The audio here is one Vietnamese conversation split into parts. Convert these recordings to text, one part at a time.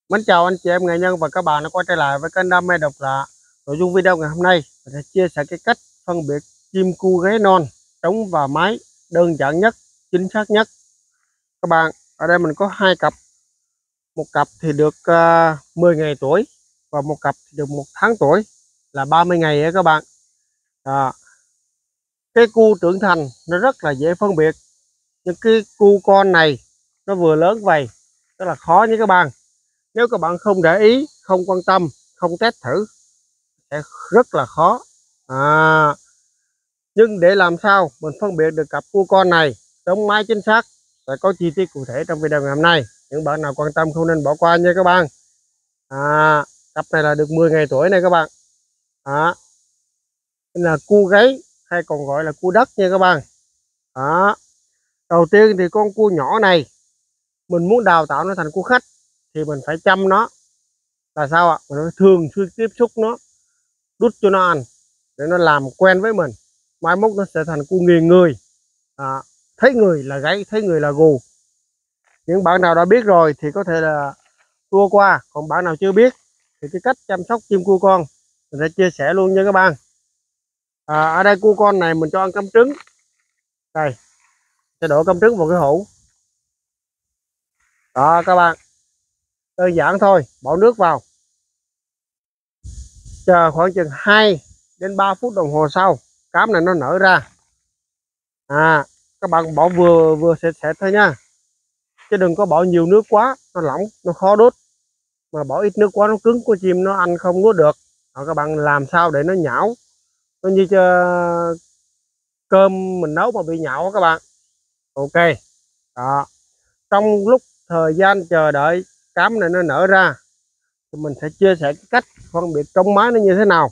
Mến chào anh chị em nghệ nhân và các bạn đã quay trở lại với kênh Đam mê độc lạ. Nội dung video ngày hôm nay mình sẽ chia sẻ cái cách phân biệt chim cu gáy non, trống và mái đơn giản nhất, chính xác nhất. Các bạn, ở đây mình có hai cặp. Một cặp thì được 10 ngày tuổi và một cặp thì được 1 tháng tuổi, là 30 ngày ấy các bạn. Cái cu trưởng thành nó rất là dễ phân biệt, nhưng cái cu con này nó vừa lớn vậy rất là khó nha các bạn. Nếu các bạn không để ý, không quan tâm, không test thử sẽ rất là khó. Nhưng để làm sao mình phân biệt được cặp cua con này trống mái chính xác sẽ có chi tiết cụ thể trong video ngày hôm nay. Những bạn nào quan tâm không nên bỏ qua nha các bạn. Cặp này là được 10 ngày tuổi này các bạn. Đây là cua gáy hay còn gọi là cua đất nha các bạn. Đầu tiên thì con cua nhỏ này mình muốn đào tạo nó thành cua khách thì mình phải chăm nó là sao ạ? Mình phải thường xuyên tiếp xúc nó, đút cho nó ăn để nó làm quen với mình. Mai mốt nó sẽ thành cua nghiền người. Thấy người là gáy, thấy người là gù. Những bạn nào đã biết rồi thì có thể là tua qua, còn bạn nào chưa biết thì cái cách chăm sóc chim cua con mình sẽ chia sẻ luôn nha các bạn. Ở đây cua con này mình cho ăn cơm trứng. Đây, sẽ đổ cơm trứng vào cái hũ. Đó các bạn, đơn giản thôi, bỏ nước vào, chờ khoảng chừng 2 đến 3 phút đồng hồ sau cám này nó nở ra. Các bạn bỏ vừa vừa sệt thôi nha, chứ đừng có bỏ nhiều nước quá, nó lỏng, nó khó đốt. Mà bỏ ít nước quá nó cứng, của chim nó ăn không nuốt được. Các bạn làm sao để nó nhão, nó như cơm mình nấu mà bị nhão các bạn. Ok. Trong lúc thời gian chờ đợi cám này nó nở ra thì mình sẽ chia sẻ cái cách phân biệt trống mái nó như thế nào.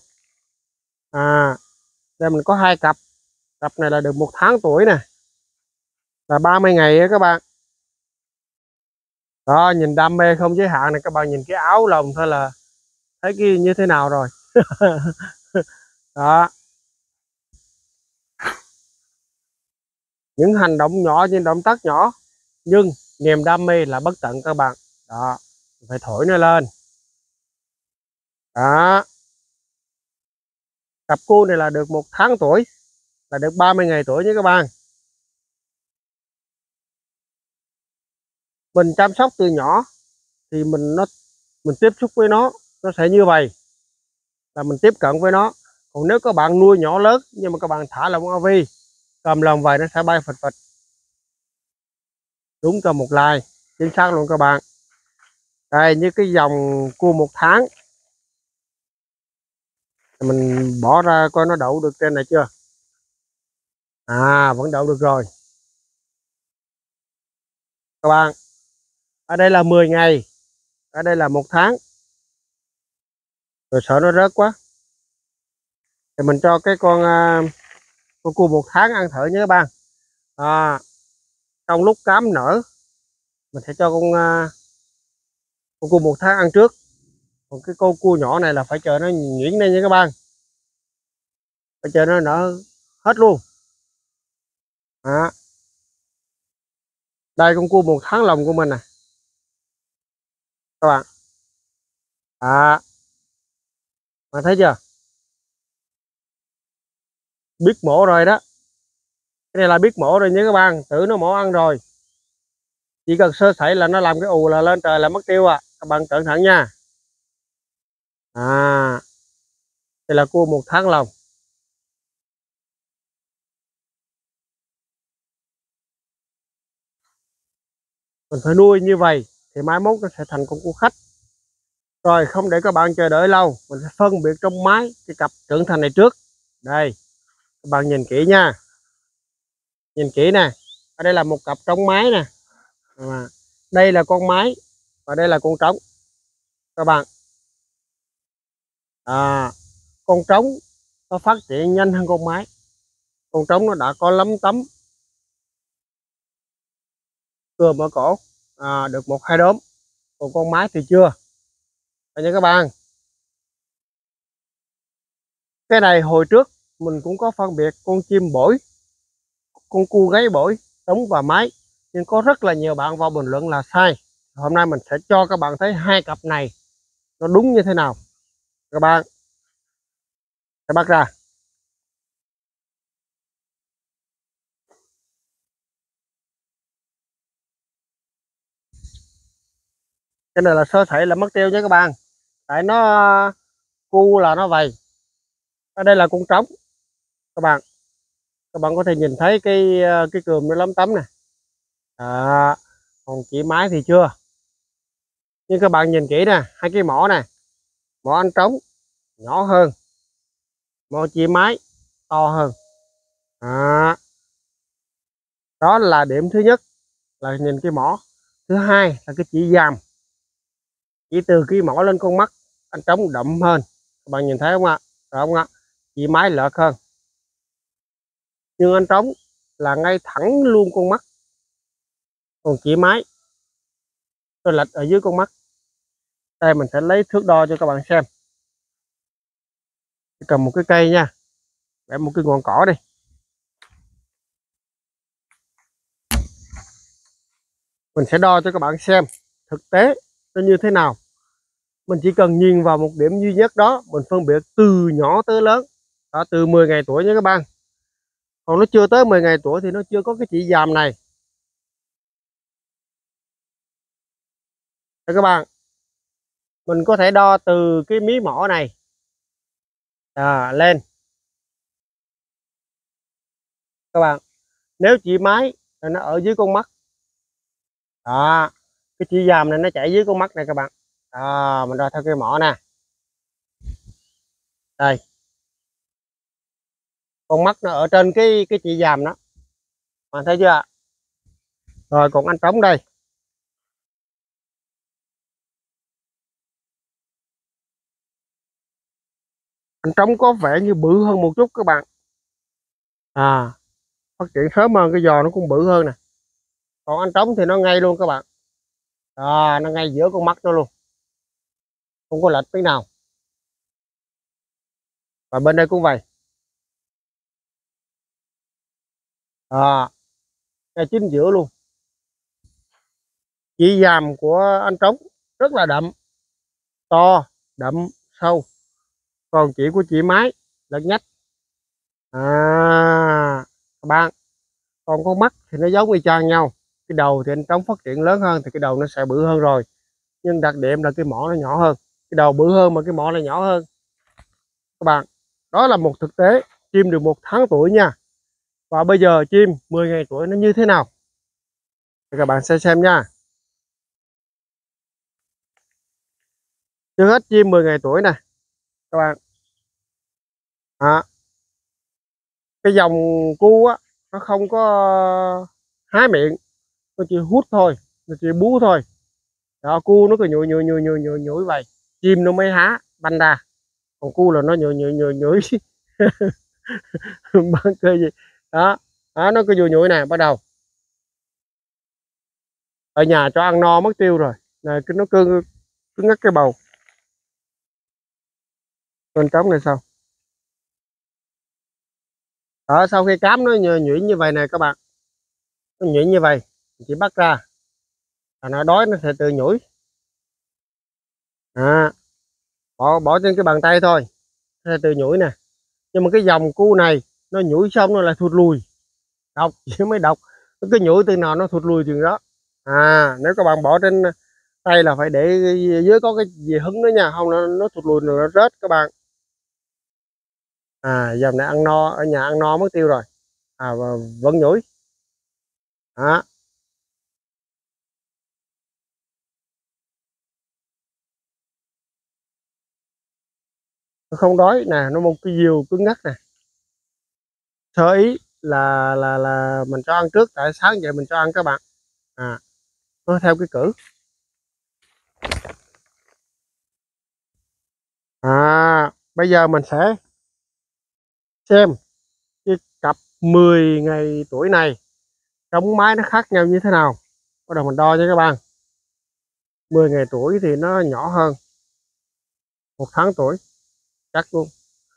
Đây mình có hai cặp. Cặp này là được 1 tháng tuổi nè, là 30 ngày á các bạn. Đó, nhìn đam mê không giới hạn này các bạn, nhìn cái áo lồng thôi là thấy cái như thế nào rồi. Đó, những hành động nhỏ, những động tác nhỏ nhưng niềm đam mê là bất tận các bạn. Đó, phải thổi nó lên. Đó, cặp cua này là được 1 tháng tuổi, là được 30 ngày tuổi nhé các bạn. Mình chăm sóc từ nhỏ thì mình tiếp xúc với nó sẽ như vậy, là mình tiếp cận với nó. Còn nếu các bạn nuôi nhỏ lớn nhưng mà các bạn thả lồng AV, cầm lồng về nó sẽ bay phật phật. Đúng cho một like, chính xác luôn các bạn. Đây, như cái dòng cua 1 tháng mình bỏ ra coi nó đậu được trên này chưa. Vẫn đậu được rồi các bạn. Ở đây là 10 ngày, ở đây là 1 tháng. Rồi sợ nó rớt quá thì mình cho cái con cua 1 tháng ăn thử nhé các bạn. Trong lúc cám nở mình sẽ cho con cua 1 tháng ăn trước, còn cái con cua nhỏ này là phải chờ nó nhuyễn lên nha các bạn, phải chờ nó nở hết luôn. Đây con cua 1 tháng lồng của mình nè các bạn. Bạn thấy chưa, biết mổ rồi đó. Cái này là biết mổ rồi nhé các bạn, tự nó mổ ăn rồi, chỉ cần sơ sẩy là nó làm cái ù là lên trời là mất tiêu các bạn cẩn thận nha. Đây là cua 1 tháng lồng. Mình phải nuôi như vậy thì mai mốt nó sẽ thành con cua khách. Rồi không để các bạn chờ đợi lâu, mình sẽ phân biệt trong mái cái cặp trưởng thành này trước. Đây, các bạn nhìn kỹ nha, nhìn kỹ nè. Ở đây là một cặp trống mái nè, đây là con mái và đây là con trống các bạn. Con trống nó phát triển nhanh hơn con mái. Con trống nó đã có lấm tấm, cườm ở cổ, được 1-2 đốm, còn con mái thì chưa. Đây nha các bạn. Cái này hồi trước mình cũng có phân biệt con chim bổi, con cua gáy bổi, trống và mái, nhưng có rất là nhiều bạn vào bình luận là sai, Hôm nay mình sẽ cho các bạn thấy hai cặp này nó đúng như thế nào. Các bạn sẽ bắt ra. Cái này là sơ sẩy là mất tiêu nhé các bạn. Tại nó cu là nó vậy. Ở đây là con trống các bạn. Các bạn có thể nhìn thấy cái cườm nó lấm tấm nè. À, còn chỉ mái thì chưa. Nhưng các bạn nhìn kỹ nè, hai cái mỏ nè, mỏ anh trống nhỏ hơn, mỏ chỉ mái to hơn. À, đó là điểm thứ nhất là nhìn cái mỏ. Thứ hai là cái chỉ dàm, chỉ từ cái mỏ lên con mắt anh trống đậm hơn. Các bạn nhìn thấy không ạ? Được không ạ? Chỉ mái lợt hơn. Nhưng anh trống là ngay thẳng luôn con mắt, còn chỉ mái tôi lệch ở dưới con mắt. Đây mình sẽ lấy thước đo cho các bạn xem. Cầm một cái cây nha, vẽ một cái ngọn cỏ đi. Mình sẽ đo cho các bạn xem thực tế nó như thế nào. Mình chỉ cần nhìn vào một điểm duy nhất đó, mình phân biệt từ nhỏ tới lớn. Đó, từ 10 ngày tuổi nha các bạn. Còn nó chưa tới 10 ngày tuổi thì nó chưa có cái chỉ dàm này. Đây các bạn, mình có thể đo từ cái mí mỏ này lên. Các bạn, nếu chỉ mái thì nó ở dưới con mắt. Đó, cái chỉ dàm này nó chảy dưới con mắt này các bạn. Đó, mình đo theo cái mỏ nè. Đây, con mắt nó ở trên cái chỉ dàm đó. Bạn thấy chưa? Rồi còn anh trống đây. Anh trống có vẻ như bự hơn một chút các bạn. Phát triển sớm hơn, cái giò nó cũng bự hơn nè. Còn anh trống thì nó ngay luôn các bạn. Nó ngay giữa con mắt nó luôn, không có lệch tí nào. Và bên đây cũng vậy. Ngay chính giữa luôn. Chỉ dàm của anh trống rất là đậm, to, đậm, sâu. Còn chỉ của chị mái lật nhách. Các bạn, còn con mắt thì nó giống y chang nhau. Cái đầu thì anh trống phát triển lớn hơn thì cái đầu nó sẽ bự hơn rồi. Nhưng đặc điểm là cái mỏ nó nhỏ hơn. Cái đầu bự hơn mà cái mỏ lại nhỏ hơn. Các bạn, đó là một thực tế. Chim được 1 tháng tuổi nha. Và bây giờ chim 10 ngày tuổi nó như thế nào thì các bạn sẽ xem nha. Trước hết chim 10 ngày tuổi nè các bạn. Cái dòng cu á, nó không có há miệng, nó chỉ hút thôi, nó chỉ bú thôi. Đó, cu nó cứ nhủi nhủi nhủi nhủi nhủi nhủi vậy, chim nó mới há banh ra. Còn cu là nó nhủi nhủi nhủi nhủi. Bán cơ gì đó. Nó cứ nhủi nhủi nè. Bắt đầu ở nhà cho ăn no mất tiêu rồi này, nó cứ ngắt cái bầu. Con trống này sao đó, sau khi cám nó nhuyễn như vậy này các bạn, nó nhuyễn như vậy chỉ bắt ra là nó đói nó sẽ tự nhủi. Bỏ trên cái bàn tay thôi nó sẽ tự nhủi nè. Nhưng mà cái dòng cu này nó nhủi xong nó lại thụt lùi. Độc chứ mới độc, nó cứ nhủi từ nào nó thụt lùi từ đó. Nếu các bạn bỏ trên tay là phải để dưới có cái gì hứng nữa nha, không nó thụt lùi nó rớt các bạn. Dòng này ăn no, ở nhà ăn no mất tiêu rồi và vẫn nhủi. Nó không đói nè, nó một cái diều cứng ngắc nè. Sơ ý là mình cho ăn trước, tại sáng vậy mình cho ăn các bạn. Nó theo cái cử. Bây giờ mình sẽ xem cái cặp 10 ngày tuổi này trống mái nó khác nhau như thế nào. Bắt đầu mình đo nha các bạn. 10 ngày tuổi thì nó nhỏ hơn 1 tháng tuổi chắc luôn.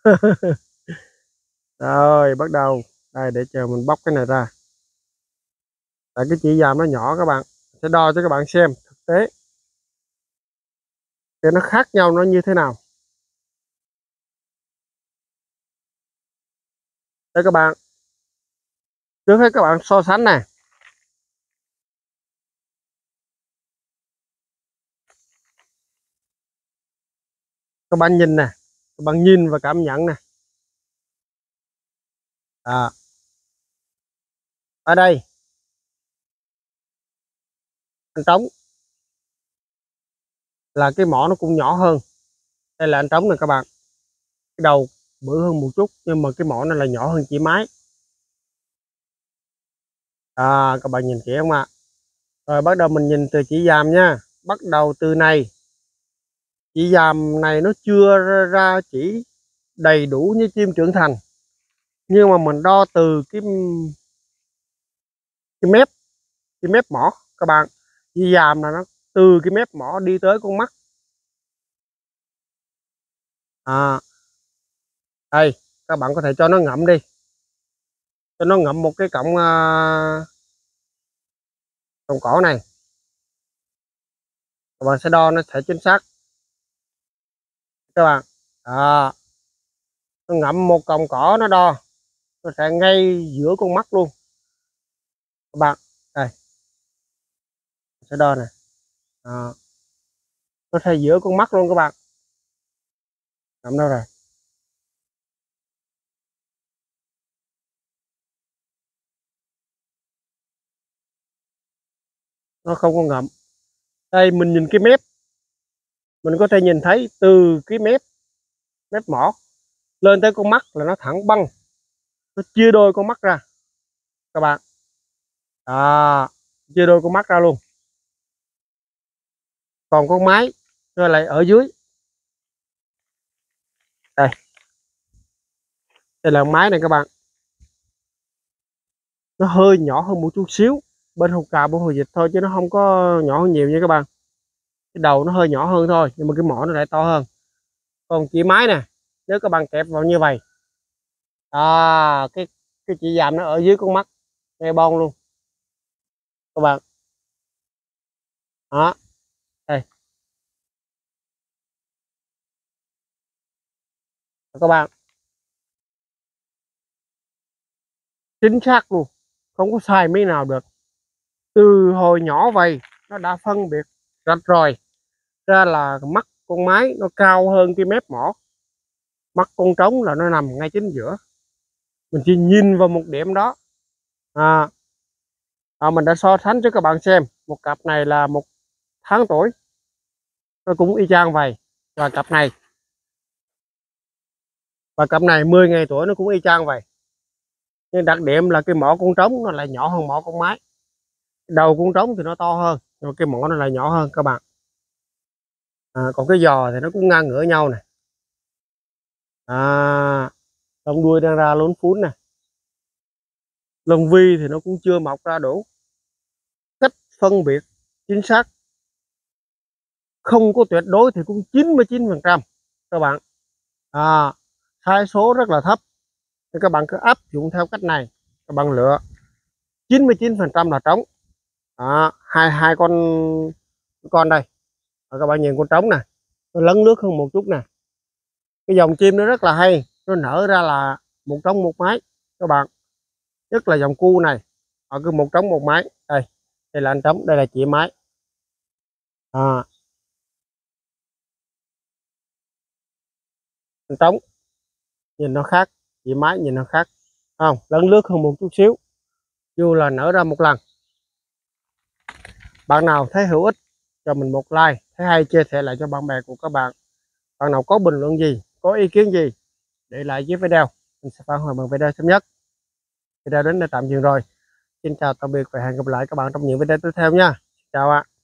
Rồi bắt đầu đây, để chờ mình bóc cái này ra. Tại cái chỉ dàm nó nhỏ các bạn, sẽ đo cho các bạn xem thực tế. thì nó khác nhau nó như thế nào. Đây các bạn, trước hết các bạn so sánh này, các bạn nhìn nè, các bạn nhìn và cảm nhận nè. Ở đây anh trống là cái mỏ nó cũng nhỏ hơn. Đây là anh trống này các bạn, cái đầu bự hơn một chút nhưng mà cái mỏ này là nhỏ hơn chỉ mái. Các bạn nhìn kỹ không ạ? Rồi bắt đầu mình nhìn từ chỉ dàm nha. Bắt đầu từ này, chỉ dàm này nó chưa ra chỉ đầy đủ như chim trưởng thành, nhưng mà mình đo từ cái mép mỏ các bạn. Chỉ dàm là nó từ cái mép mỏ đi tới con mắt. Đây các bạn có thể cho nó ngậm đi, cho nó ngậm một cái cọng cọng cỏ này, các bạn sẽ đo nó sẽ chính xác các bạn. Nó ngậm một cọng cỏ nó đo, nó sẽ ngay giữa con mắt luôn các bạn. Đây sẽ đo nè, nó sẽ giữa con mắt luôn các bạn. Ngậm đâu rồi? Nó không có ngậm. Đây mình nhìn cái mép, mình có thể nhìn thấy từ cái mép mỏ lên tới con mắt là nó thẳng băng, nó chia đôi con mắt ra các bạn. Chia đôi con mắt ra luôn. Còn con mái nó lại ở dưới. Đây đây là mái này các bạn, nó hơi nhỏ hơn một chút xíu, bên hột cào bên hồ dịch thôi chứ nó không có nhỏ hơn nhiều nha các bạn. Cái đầu nó hơi nhỏ hơn thôi nhưng mà cái mỏ nó lại to hơn. Còn chỉ mái nè, nếu các bạn kẹp vào như vậy, cái chỉ dàm nó ở dưới con mắt ngay bon luôn các bạn. Đây các bạn, chính xác luôn, không có sai mấy nào được. Từ hồi nhỏ vậy nó đã phân biệt rạch rồi ra là mắt con mái nó cao hơn cái mép mỏ, mắt con trống là nó nằm ngay chính giữa. Mình chỉ nhìn vào một điểm đó, mình đã so sánh cho các bạn xem. Một cặp này là 1 tháng tuổi, nó cũng y chang vậy, và cặp này 10 ngày tuổi nó cũng y chang vậy. Nhưng đặc điểm là cái mỏ con trống nó lại nhỏ hơn mỏ con mái. Đầu con trống thì nó to hơn nhưng mà cái mỏ nó lại nhỏ hơn các bạn. Còn cái giò thì nó cũng ngang ngửa nhau này. Lông đuôi đang ra lún phún nè, lông vi thì nó cũng chưa mọc ra đủ. Cách phân biệt chính xác không có tuyệt đối thì cũng 99% các bạn. Sai số rất là thấp thì các bạn cứ áp dụng theo cách này, các bạn lựa 99% là trống. Hai con đây, các bạn nhìn con trống nè, nó lấn nước hơn một chút nè. Cái dòng chim nó rất là hay, nó nở ra là một trống một mái các bạn, nhất là dòng cu này họ cứ một trống một mái. Đây là anh trống, đây là chị mái. Anh trống nhìn nó khác, chị mái nhìn nó khác không, lấn nước hơn một chút xíu, dù là nở ra một lần. Bạn nào thấy hữu ích cho mình một like, thấy hay chia sẻ lại cho bạn bè của các bạn. Bạn nào có bình luận gì, có ý kiến gì để lại dưới video, mình sẽ phản hồi bằng video sớm nhất. Video đến đây tạm dừng rồi. Xin chào tạm biệt và hẹn gặp lại các bạn trong những video tiếp theo nha. Chào ạ.